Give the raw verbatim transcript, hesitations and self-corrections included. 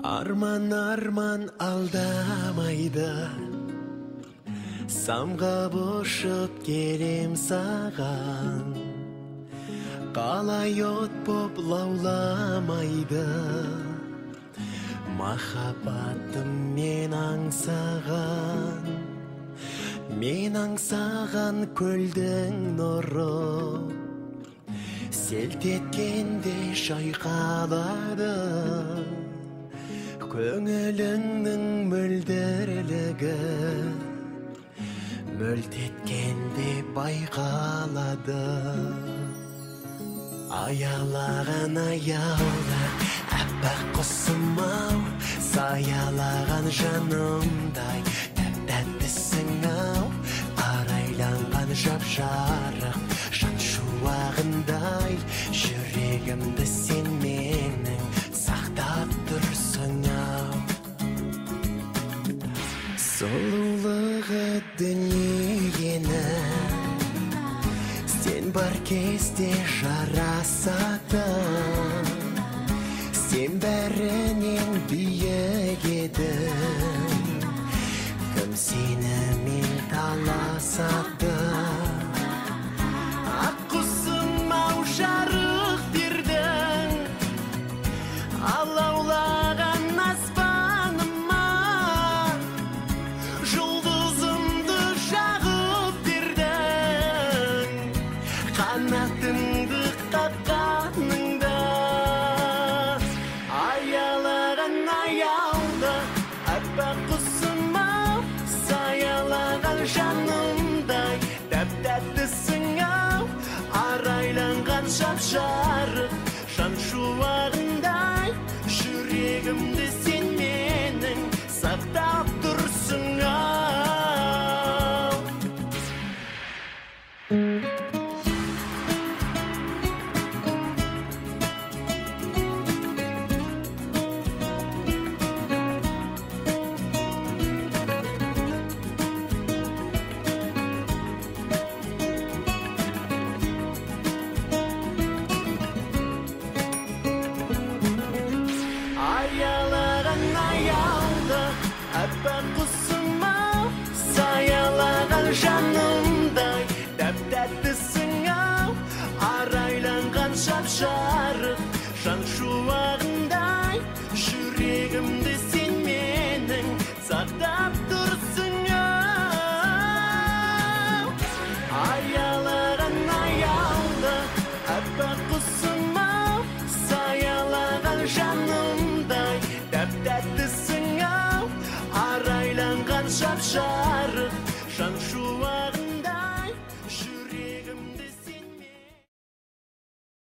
Арман арман алдамайды, самға бошып келем саған. Қалай от боп лауламайды, махаббатым мен аңсаған. Мен аңсаған көлдің нұры, селт еткенде шайқалады. Көңіліңнің мөлдірлігі мөлт еткенде байқалады. Аялаған аяулы әппақ құсым-ау, саялаған жанымдай тәп-тәттісің-ау. Арайланған жап-жарық жан шуағындай, жүрегімді сен менің сақтап тұрсың-ау. Сұлулығы дүниені сен бар кезде жарасады. Сен бәрінен биік едің, кім сенімен таласады. Ақ құсым-ау жарық бердің, алаулаған аспаныма. Жұлдызымды жағып бердің, қанатыңды қаққаныңда. Аялаған аялды әппақ құсым-ау, саялаған жанымдай тәп-тәттісің-ау. Арайланған жап-жарық жан шуағындай, жүрегімді сен менің сақтап тұрсың-ау. Аялаған аялды әппақ құсым-ау, саялаған жанымдай тәп-тәттісің-ау. Арайланған жап-жарық жан шуағындай, жүрегімді сен